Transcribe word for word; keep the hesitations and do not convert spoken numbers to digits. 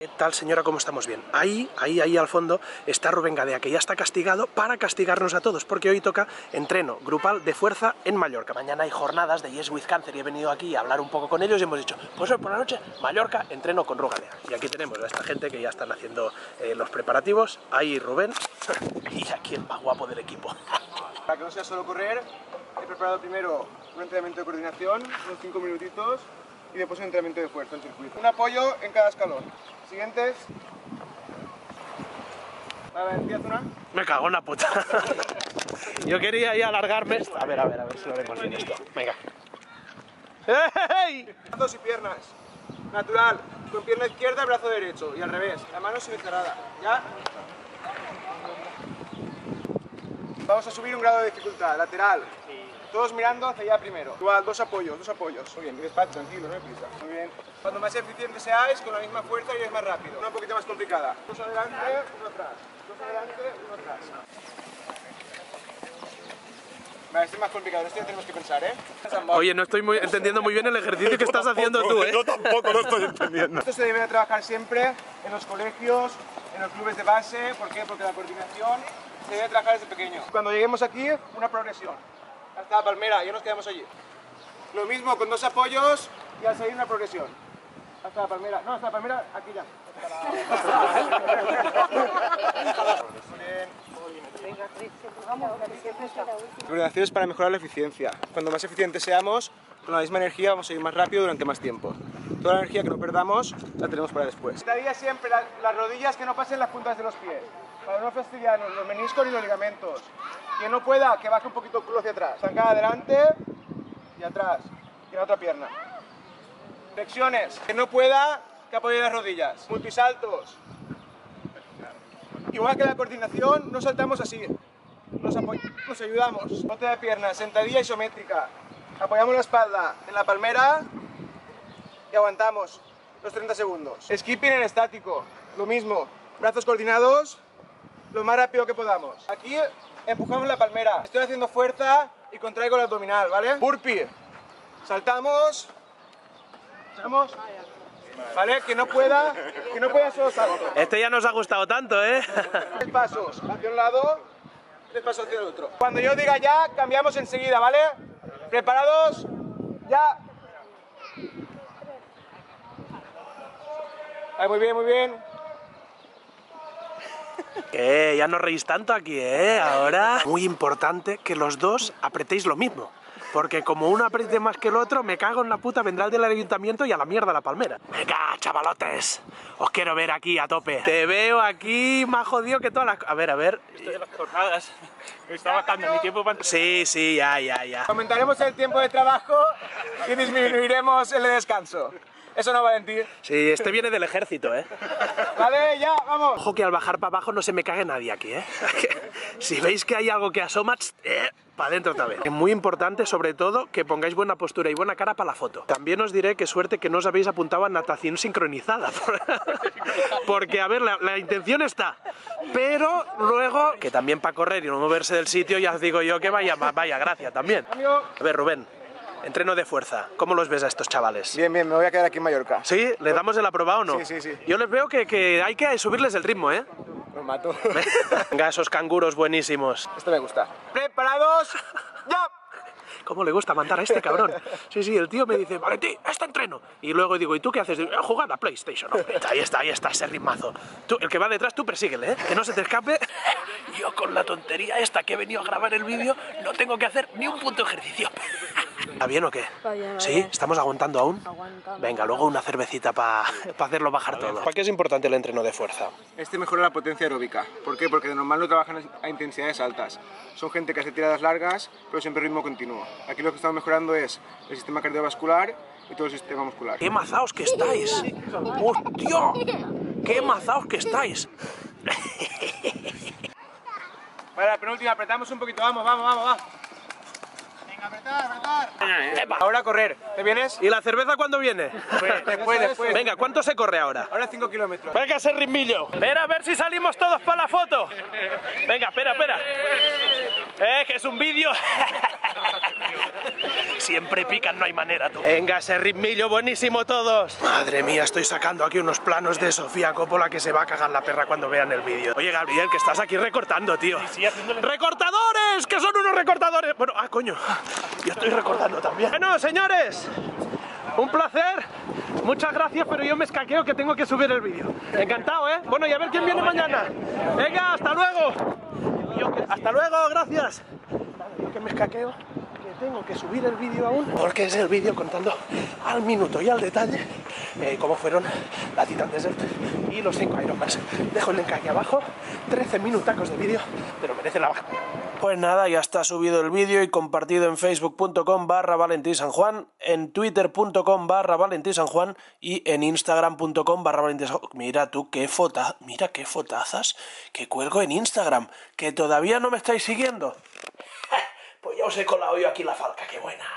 ¿Qué tal, señora? ¿Cómo estamos? Bien. Ahí, ahí, ahí al fondo está Rubén Gadea, que ya está castigado para castigarnos a todos, porque hoy toca entreno grupal de fuerza en Mallorca. Mañana hay jornadas de Yes with Cancer y he venido aquí a hablar un poco con ellos y hemos dicho, pues hoy por la noche, Mallorca, entreno con Rubén Gadea. Y aquí tenemos a esta gente que ya están haciendo eh, los preparativos. Ahí Rubén y aquí el más guapo del equipo. Para que no sea solo correr, he preparado primero un entrenamiento de coordinación, unos cinco minutitos, y después un entrenamiento de fuerza en circuito. Un apoyo en cada escalón. Siguientes. A ver, empieza una. Me cago en la puta. Yo quería ya alargarme. A ver, a ver, a ver si lo vemos bien esto. Venga. ¡Hey! Brazos y piernas. Natural. Con pierna izquierda, brazo derecho. Y al revés. La mano semicerrada. ¿Ya? Vamos a subir un grado de dificultad. Lateral. Todos mirando hacia allá primero. Igual, dos apoyos, dos apoyos. Muy bien, despacio, tranquilo, no hay prisa. Muy bien. Cuando más eficientes seáis, con la misma fuerza iréis más rápido. Una un poquito más complicada. Dos adelante, uno atrás. Dos adelante, uno atrás. Vale, este es más complicado, esto ya tenemos que pensar, ¿eh? Oye, no estoy muy, entendiendo muy bien el ejercicio que estás haciendo tú, ¿eh? Yo tampoco lo estoy entendiendo. Esto se debe de trabajar siempre en los colegios, en los clubes de base. ¿Por qué? Porque la coordinación se debe trabajar desde pequeño. Cuando lleguemos aquí, una progresión. Hasta la palmera, ya nos quedamos allí. Lo mismo con dos apoyos y al salir una progresión. Hasta la palmera. No, hasta la palmera, aquí ya. La coordinación es para mejorar la eficiencia. Cuando más eficientes seamos, con la misma energía vamos a ir más rápido durante más tiempo. Toda la energía que no perdamos la tenemos para después. Intentaría siempre la, las rodillas que no pasen las puntas de los pies, para no fastidiarnos los meniscos ni los ligamentos. Quien no pueda, que baje un poquito el culo hacia atrás. Zancada adelante y atrás. Y la otra pierna. Flexiones. Que no pueda, que apoye las rodillas. Multisaltos. Igual que la coordinación, no saltamos así. Nos, nos ayudamos. Otra de pierna, sentadilla isométrica. Apoyamos la espalda en la palmera y aguantamos los treinta segundos. Skipping en estático. Lo mismo. Brazos coordinados lo más rápido que podamos. Aquí empujamos la palmera. Estoy haciendo fuerza y contraigo el abdominal, ¿vale? Burpee. Saltamos. Saltamos. ¿Vale? Que no pueda, que no pueda solo salto. Este ya nos ha gustado tanto, ¿eh? Tres pasos hacia un lado, tres pasos hacia el otro. Cuando yo diga ya, cambiamos enseguida, ¿vale? ¿Preparados? ¡Ya! Ahí, muy bien, muy bien. ¿Qué? Ya no reís tanto aquí, ¿eh? Ahora... Muy importante que los dos apretéis lo mismo. Porque como uno apriete más que el otro, me cago en la puta, vendrá el del ayuntamiento y a la mierda la palmera. Venga, chavalotes, os quiero ver aquí a tope. Te veo aquí más jodido que todas las... A ver, a ver... Esto de las jornadas, me está bajando mi tiempo para... Sí, sí, ya, ya, ya. Aumentaremos el tiempo de trabajo y disminuiremos el de descanso. Eso no, Valentín. Sí, este viene del ejército, ¿eh? Vale, ya, vamos. Ojo que al bajar para abajo no se me cague nadie aquí, ¿eh? Si veis que hay algo que asoma, eh, para adentro otra vez. Es muy importante, sobre todo, que pongáis buena postura y buena cara para la foto. También os diré que suerte que no os habéis apuntado a natación sincronizada. Porque, a ver, la, la intención está. Pero luego, que también para correr y no moverse del sitio, ya os digo yo que vaya, vaya gracia también. A ver, Rubén. Entreno de fuerza, ¿cómo los ves a estos chavales? Bien, bien, me voy a quedar aquí en Mallorca. ¿Sí? ¿Le damos el aprobado o no? Sí, sí, sí. Yo les veo que, que hay que subirles el ritmo, ¿eh? Los mato. Venga, esos canguros buenísimos. Esto me gusta. ¿Preparados? ¡Ya! ¿Cómo le gusta mandar a este cabrón? Sí, sí, el tío me dice, Valentín, este entreno. Y luego digo, ¿y tú qué haces? Digo, jugar a PlayStation. Hombre. Ahí está, ahí está, ese ritmazo. Tú, el que va detrás, tú persíguele, ¿eh? Que no se te escape. Yo con la tontería esta que he venido a grabar el vídeo, no tengo que hacer ni un punto de ejercicio. ¿Está bien o qué? Vaya, ¿Sí? vaya. ¿Estamos aguantando aún? Aguantamos. Venga, luego una cervecita para pa hacerlo bajar todo. ¿Para qué es importante el entreno de fuerza? Este mejora la potencia aeróbica. ¿Por qué? Porque de normal no trabajan a intensidades altas. Son gente que hace tiradas largas, pero siempre ritmo continuo. Aquí lo que estamos mejorando es el sistema cardiovascular y todo el sistema muscular. ¡Qué mazaos que estáis! ¡Hostia! ¡Qué mazaos que estáis! Vale, la penúltima, apretamos un poquito. Vamos, vamos, vamos, vamos. Venga, apretar, apretar. ¡Epa! Ahora a correr. ¿Te vienes? ¿Y la cerveza cuándo viene? Después, después, después. Venga, ¿cuánto se corre ahora? Ahora cinco kilómetros. Venga, ese ritmillo. Espera, a ver si salimos todos para la foto. Venga, espera, espera. Eh, que es un vídeo. siempre pican, no hay manera, tú. Venga, ese ritmillo buenísimo todos. Madre mía, estoy sacando aquí unos planos de Sofía Coppola que se va a cagar la perra cuando vean el vídeo. Oye, Gabriel, que estás aquí recortando, tío. Sí, sí, haciéndole... ¡Recortadores! ¡Que son unos recortadores! Bueno, ah, coño, yo estoy recortando también. Bueno, señores, un placer. Muchas gracias, pero yo me escaqueo que tengo que subir el vídeo. Encantado, ¿eh? Bueno, y a ver quién viene mañana. Venga, hasta luego. Yo que... Hasta luego, gracias. Yo que me escaqueo, que tengo que subir el vídeo aún, porque es el vídeo contando al minuto y al detalle eh, cómo fueron la Titan Desert y los cinco Ironmans. Dejo el link aquí abajo, trece minutacos de vídeo, pero merece la baja. Pues nada, ya está subido el vídeo y compartido en facebook punto com barra Valentín San Juan, en twitter punto com barra Valentín San Juan y en instagram punto com barra Valentín San Juan. Mira tú qué fota, mira qué fotazas que cuelgo en Instagram, que todavía no me estáis siguiendo. Pues ya os he colado yo aquí la falca, qué buena.